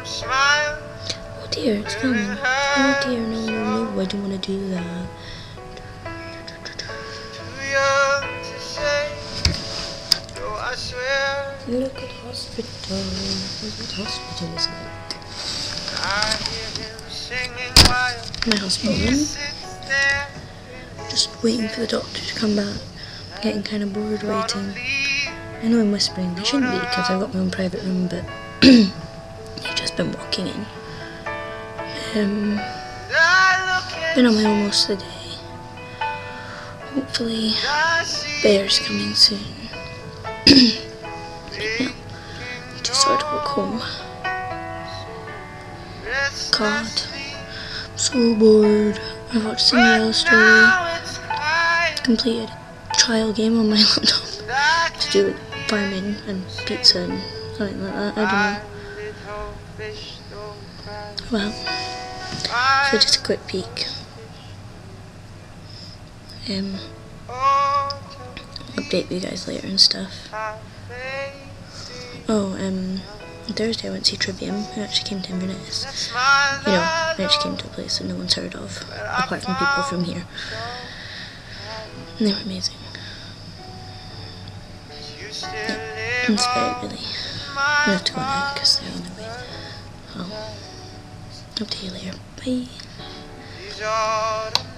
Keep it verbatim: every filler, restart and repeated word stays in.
Oh dear, it's coming. Oh dear, no, no, no, I don't want to do that. Look at hospital. Look at hospital, isn't it? My hospital room. Just waiting for the doctor to come back. I'm getting kind of bored waiting. I know I'm whispering. I shouldn't be because I've got my own private room, but I've just been walking in. Um, been on my own most of the day. Hopefully, Bear's coming soon. Right now, I just sort of walk home. God, I'm so bored. I watched Cinderella Story. Completed a trial game on my laptop to do with farming and pizza and something like that. I don't know. Well, so just a quick peek. Um, update you guys later and stuff. Oh, um, on Thursday I went to see Trivium, who actually came to Inverness. You know, I actually came to a place that no one's heard of, apart from people from here. And they were amazing. Yeah, and Spirit really. I have to go now because they're on their way. I'll talk to you later. Bye.